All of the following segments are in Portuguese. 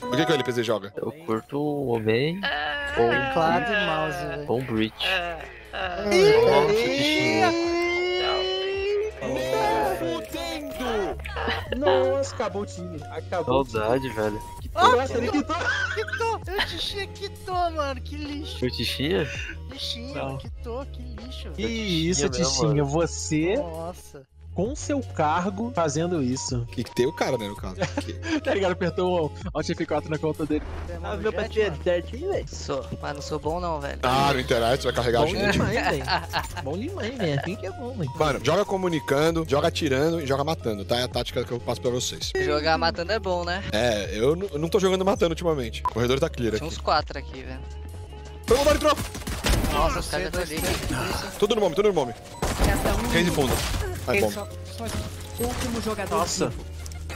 O que o LPZ joga? Eu curto o Homem Teclado e mouse, velho. ou um Breach. Nossa, acabou o time. Acabou. Saudade, velho. Nossa, ele quitou. Quitou! Eu Tichinha quitou, mano. Que lixo. O Tichinha? Tichinha, Não. quitou, que lixo. Que isso, Tichinha mesmo, Tichinha. mano. Você, Nossa. com seu cargo, fazendo isso. Que tem o cara, né, no caso. Tá ligado? Apertou o Alt F4 na conta dele. Mano, meu jet, PC é mano. certinho, velho. Sou, mas não sou bom não, velho. Ah, no internet, você vai carregar a Bom gente. demais, velho. Bom demais, velho. Assim que é bom, velho. Mano, joga comunicando, joga atirando e joga matando, tá? É a tática que eu passo pra vocês. Jogar matando é bom, né? É, eu não tô jogando matando ultimamente. O corredor tá clear Tinha aqui. uns 4 aqui, velho. Foi um entrou! Nossa, os caras já estão ali. Tudo no mommy, tudo no mommy. Case de fundo. Vai, bom. Último jogador. Nossa. vivo.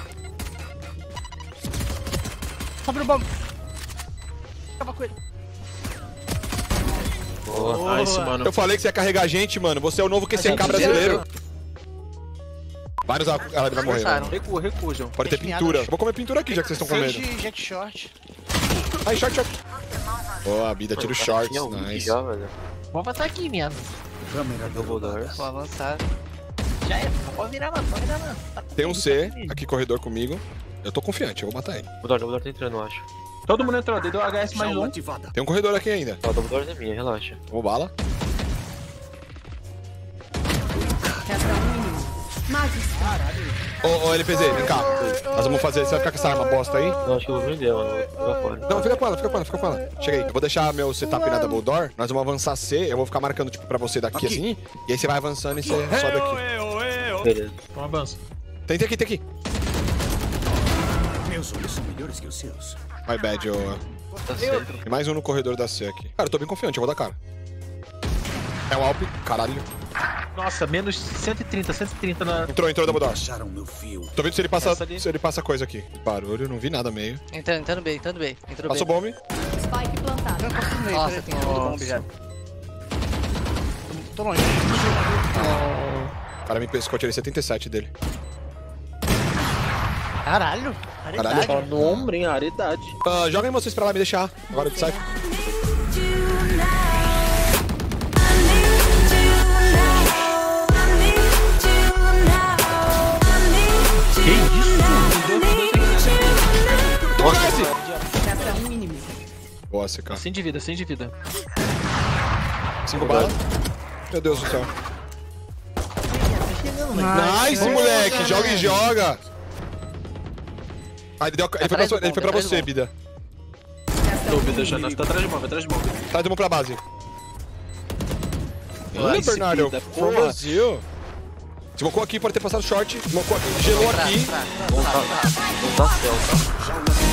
Sobe no bomb. Acaba com ele. Boa. Nice, mano. Eu falei que você ia carregar a gente, mano. Você é o novo QCK brasileiro. Vários. Ah, ele vai morrer, Avançaram. mano. Recua, João. Pode ter pintura. Vou comer pintura aqui, já que vocês estão comendo. Gente short. Aí, short. Boa, a vida tira os shorts. Tinha um ult Nice. já, velho. Vamos passar aqui, minha. Double doors. Vou avançar. Já é. Pode virar, mano. Pode virar, mano. Tem um C aqui, corredor comigo. Eu tô confiante, eu vou matar ele. Double door tá entrando, eu acho. Todo mundo entrou. Deu HS mais um. Tem um corredor aqui ainda. Ó, double doors é minha, relaxa. Vamos bala. Resta um inimigo. Magistral. Ô, LPZ, vem cá. Nós vamos fazer. Você vai ficar com essa arma bosta aí? Não, acho que eu vou vender, mano. Vou jogar fora. Não, fica com ela, fica com ela, fica com ela. Chega aí. Eu vou deixar meu setup na double door. Nós vamos avançar C. Eu vou ficar marcando, tipo, pra você daqui assim. E aí você vai avançando e você sobe aqui. Beleza. Então avança. Tem aqui, tem aqui. Meus olhos são melhores que os seus. My bad, ô. Tá certo. Tem mais um no corredor da C aqui. Cara, eu tô bem confiante, eu vou dar cara. É o Alp, caralho. Nossa, menos 130 na... Entrou double door. Puxaram meu fio. Tô vendo se ele passa, Essa ali. se ele passa coisa aqui. Barulho, não vi nada meio. Entrando bem, entrando bem. Entrou Passou bem. bomb. Spike plantado. Nossa, tem todo bomb já. Tô longe. O cara me pescou, tirei 77 dele. Caralho. Caralho. Só no ombro, hein? Raridade. Ah, joguem vocês pra lá, me deixar. Agora de sai. Que isso? Nossa, esse! Resta um inimigo. Boa, CK. Sem de vida, sem de vida. 5 balas. Meu Deus do céu. Nice, Nice, moleque! nice. Joga e joga! Ah, ele foi pra Atrás do você, bombe. Bida. Resta Tô, um me deixando. inimigo. Tá atrás de bomba, atrás de bomba. Traz de mão pra base. Olha, Nice, Bernardo. Bida, Porra. porra. Brasil. Smocou aqui, pode ter passado short. Smocou aqui, gelou aqui. Vamos tá céu, tá?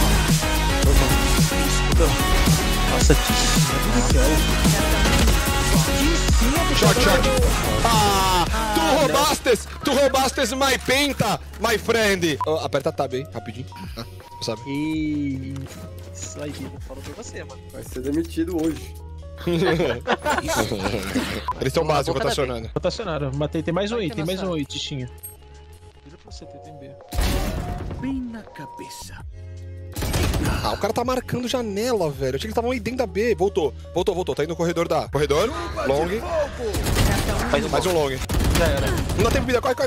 Nossa, que céu. Short. Ah, tu roubastes my penta, my friend. Oh, aperta tab aí, rapidinho. Ah, sabe? Isso aí, Bida. Falou pra você, mano. Vai ser demitido hoje. Eles estão base, boca da rotacionando. Rotacionaram. Matei. Tem mais um aí, que tem mais um nossa. aí, Tichinha. Vira pra você, tem B. Bem na cabeça. Ah, o cara tá marcando janela, velho. Eu achei que eles estavam aí dentro da B. Voltou. Tá indo no corredor da... Corredor, long. Mais um long. Já era. Não dá tempo de vida. Corre.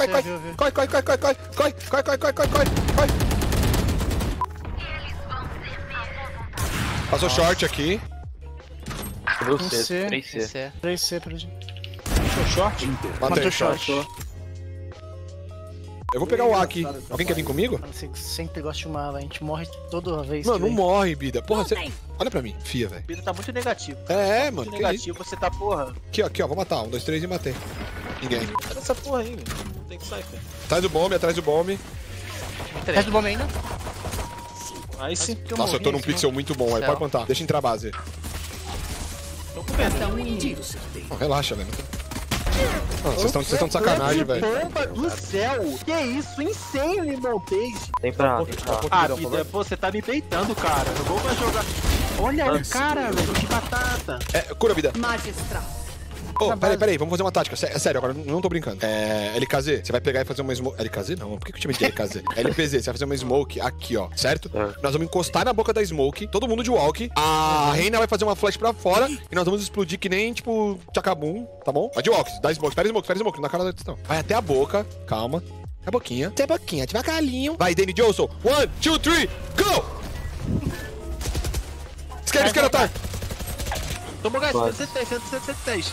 Passou short aqui. Sobrou Um C, C, 3C. 3C pra gente. Fechou short? Matei Matou short. short. Eu vou pegar o A aqui. Alguém quer vir comigo? Mano, você sempre gosta de uma, a gente morre toda vez. Mano, que não vem. morre, Bida. Porra, você... Olha pra mim. Fia, velho. Bida tá muito negativo. É, mano. Muito Que isso? negativo, você tá porra. Aqui, ó. Vou matar. 1, 2, 3 e matei. Ninguém. Olha essa porra aí, velho. Tem que sair, cara. Atrás do bomb. Resta do bomb ainda? Nice. Nossa, eu tô num pixel muito bom. Aí Céu. pode plantar. Deixa entrar a base. Tô com medo. Resta um inimigo. Não, relaxa, velho. Não, vocês estão de sacanagem, velho. Bomba do céu! Que isso? Insane montage! Tem pra... Ah, Bida, pô, você tá me peitando, cara. Eu vou jogar. Olha a cara, velho, que batata. É, cura, Bida. Magistral. Ô, peraí, vamos fazer uma tática. Sério, agora não tô brincando. LKZ, você vai pegar e fazer uma smoke. LKZ? Não, por que eu te meti LKZ? LPZ, você vai fazer uma smoke aqui, ó, certo? Nós vamos encostar na boca da smoke, todo mundo de walk. A Reina vai fazer uma flash pra fora e nós vamos explodir que nem, tipo, tchacabum, tá bom? Vai de walk, dá smoke, espera smoke, não dá cara da questão. Vai até a boca, calma. Até a boquinha, devagarinho. Vai, Danny Johnson. 1, 2, 3, go! Esquerda, tá. Tomou gás, 110.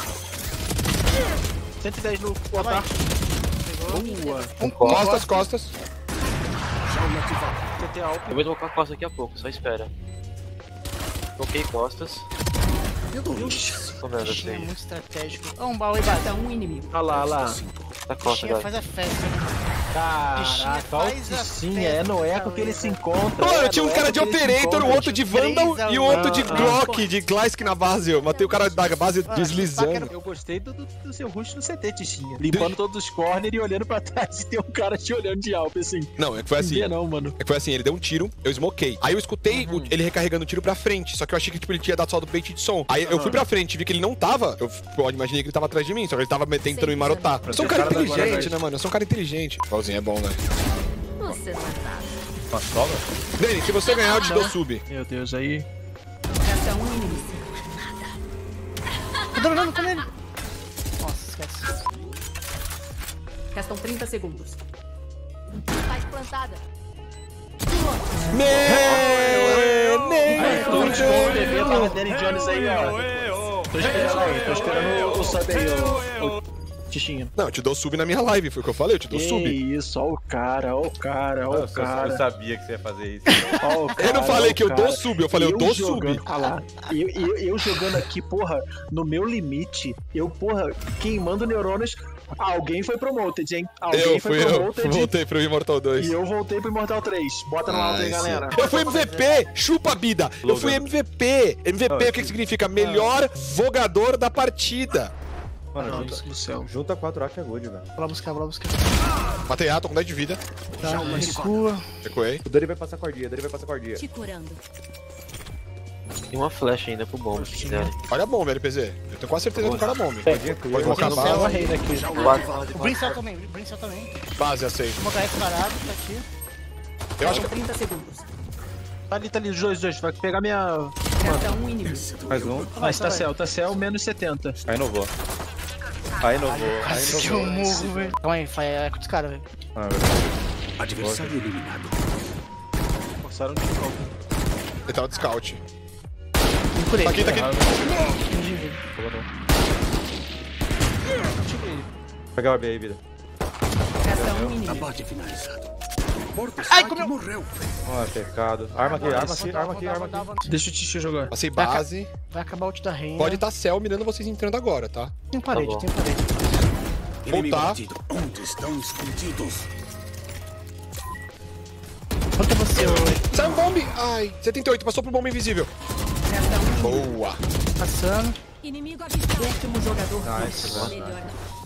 110 no altar. Boa. Costas. TT alto. Eu vou tocar costas daqui a pouco, só espera. Toquei costas. Meu Deus. Tô vendo, Tichinha é assim. muito estratégico. Ó, um baú aí embaixo. Resta um inimigo. Olha lá. Tá costa, Tichinha galera. faz a festa. Caraca, olha o Tichinha, é no eco que ele se encontra. Mano, tinha um cara de Operator, o outro de Vandal e o outro de Glock, de Gleisk na base. Eu matei o cara da base deslizando. Eu gostei do seu rush no CT, Tichinha. Limpando todos os corners e olhando pra trás e tem um cara te olhando de alto, assim. Não, é que foi assim. Não, mano. É que foi assim, ele deu um tiro, eu smokei. Aí eu escutei ele recarregando o tiro pra frente, só que eu achei que tipo, ele tinha dado só do bait de som. Aí eu fui pra frente, vi que ele não tava, eu imaginei que ele tava atrás de mim, só que ele tava tentando me marotar. Eu sou um cara inteligente, né, mano? Eu sou um cara inteligente. Igualzinho é bom, né? Você não é nada. Uma sobra? Dani, se você ganhar, eu te dou sub. Meu Deus, aí. Resta um inimigo. Tô dominando com ele. Nossa, esquece. Restam 30 segundos. Spike plantada. Tô de TV, tava Danny Jones aí, ó. Tô esperando o sub aí, o Tichinha. Não, eu te dou sub na minha live, foi o que eu falei, eu te dou sub. Isso, ó o cara. Eu sabia que você ia fazer isso. Ó o cara, Eu não falei que eu ó o dou cara. sub, eu falei eu dou jogando, sub. Ah lá, eu jogando aqui, porra, no meu limite, eu, porra, queimando neurônios. Alguém foi promoted, hein? Alguém Eu voltei pro Immortal 2. E eu voltei pro Immortal 3. Bota no alto aí, galera. Eu fui MVP, chupa Bida. Eu fui MVP. MVP, o que significa? Melhor vogador da partida. Mano, do céu. junta 4A que é good, velho. Vou lá buscar. Matei A, tô com 10 de vida. Tá, recua. Recuei. O Dani vai passar cordinha, Te curando. Tem uma flecha ainda pro bomb, se quiserem. Olha a bomba, LPZ. Eu tenho quase certeza que o cara é bomba. Cordinha clear. Pode colocar Tem céu, bala. Rei daqui. O Brincel também. Base, aceito. Vou HF parado, tá aqui. Eu acho que... 30 segundos. Tá ali, os dois. Vai pegar minha. Resta um inimigo. Mais um. Mas tá céu, menos 70. Aí não vou. Aí não vou. Quase que eu morro, velho. Calma aí, é com os caras, velho. Ah, verdade. Adversário eliminado. Forçaram de novo. Ele tava de scout. Vem por ele. Tá aqui, tá aqui. Pegar o AB aí, vida. Resta um inimigo. Abate finalizado. Morto Ai, Spike comeu. morreu. Ah, pecado. Arma aqui. Deixa o Titi jogar. Passei base. Vai acabar o ult da Reina. Pode estar céu mirando vocês entrando agora, tá? Tem parede, Tá bom. tem parede. Inimigo Voltar. batido. Onde estão escondidos? Quanto é você, ô? Sai um bombe! Ai, 78, passou pro bomba invisível. Resta um inimigo. Boa. Passando. Inimigo avistado. Último jogador. Nice, Melhor.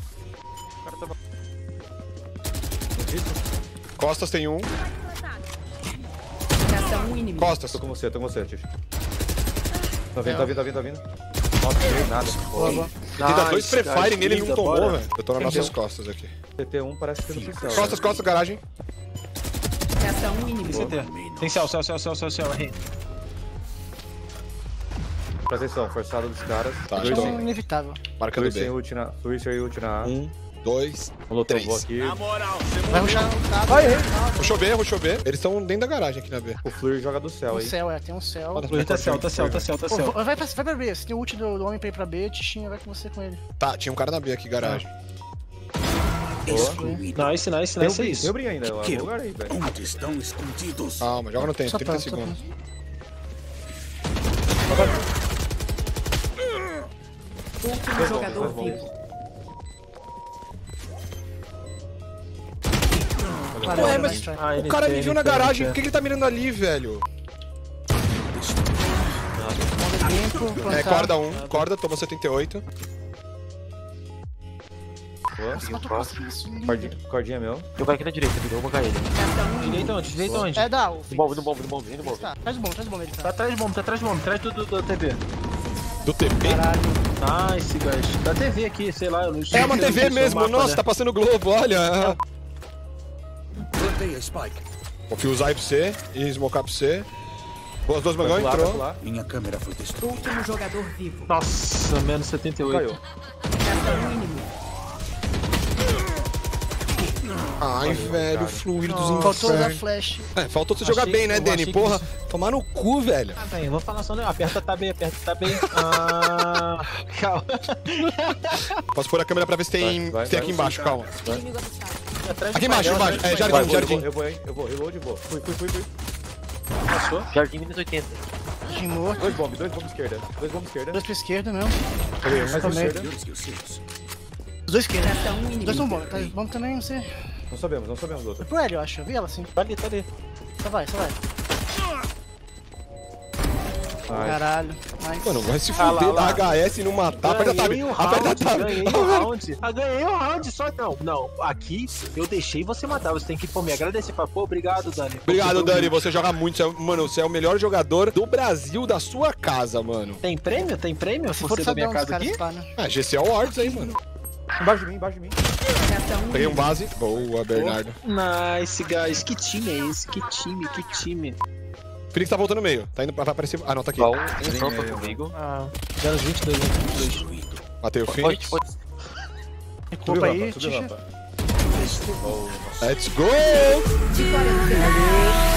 Costas tem um. Resta um inimigo. Costas. Tô com você, Tio. Tá vindo. Nossa, não dei nada. Boa, boa. Tem dá dois Free Fire nele, ele não tomou, bora. velho. Eu tô nas nossas costas aqui. TT1 parece que tem no pincel. Costas, garagem. Resta um inimigo. CT. Tem céu. Rei. Presta atenção, forçado dos caras. Tá, Dois então. sem- Inevitável. Marcando Dois sem B. ult na... Fluir e ult na A. 1, 2, Um lotou 3. aqui. Vai rushar. Rushou B. Eles estão dentro da garagem aqui na B. O Fluir joga do céu Tem um aí. céu, tem um céu. Tá céu. Ô, vai pra B. Se tem o ult do homem pra ir pra B, Tichinha vai com você com ele. Tá, tinha um cara na B aqui, garagem. Excluído. Nice, Tem é o isso. brim ainda, eu Que? lugar aí, velho. Onde estão escondidos? Calma, joga no tempo, Só 30 plano, só segundos. Último jogador bom. vivo. Ué, mas Ah, o cara me viu na garagem, por que ele tá mirando ali, velho? Tempo, É, corda 1, corda, tomou 78. Cordinha meu. Eu caio aqui na direita, eu vou bancar ele. Resta um inimigo. Direita onde? É, dá. O No bomb. Traz o bom, ele Tá tá. atrás do bomb, traz do TV. Do TP? Nice, guys. Da TV aqui, sei lá. Eu não É uma TV mesmo. Nossa, tá passando Globo, olha. Plantei a Spike. Vou usar aí pra você e smocar pra você. As duas mangão entrou. Minha câmera foi destruída. Último jogador vivo. Nossa, menos 78. Caiu. Resta um inimigo. Ai, velho, fluido dos Faltou usar infernos. flash. É, faltou você jogar Achei- bem, né, eu Dani? achei que Porra, isso- tomar no cu, velho. Ah, velho, vou falar só, né? Aperta tá bem, calma. Posso pôr a câmera pra ver se tem, Vai, se tem vai, aqui embaixo, calma. Atrás Aqui do embaixo, painel, embaixo. É, atrás do jardim, Vai, jardim. eu vou, hein? Eu vou, reload e vou. Fui. painel. Passou. Jardim menos 80. De morto. Dois bombs esquerda. Dois bombs esquerda. Dois pra esquerda mesmo. Peguei um mais pra Também. esquerda. Eu esqueci isso. Os dois esquerda. Resta um Os inimigo. dois são bons. Tá bom também, não sei. Não sabemos do outro. Foi pro L, eu acho. Eu vi ela assim. Tá ali, tá ali. Só vai. Ai. Caralho. Nice. Mano, vai se Ah, fuder lá. da HS e não matar. Aperta tab. Ganhei o Aperta round, tab. ganhei o round. Ganhei o round, só não. Não, aqui eu deixei você matar. Você tem que, pô, me agradecer. Pô, obrigado, Dani. Obrigado, Dani. Você joga muito. Mano, você é o melhor jogador do Brasil, da sua casa, mano. Tem prêmio? Tem prêmio? Se Por for ser da minha sabão dos casa caras aqui? pá, né? Ah, GC Awards aí, mano. Embaixo de mim. Resta um Peguei um inimigo. base. Boa, Bernardo. Nice, guys. Que time é esse? Que time. Felix tá voltando no meio. Tá indo pra aparecer. Ah, não, tá aqui. Só um campo comigo. Ah, menos 22, né? 22. Matei o Pode, Phoenix. pode. Desculpa aí, Subiu Tisha. rampa. Let's go! Vitória do Fernando.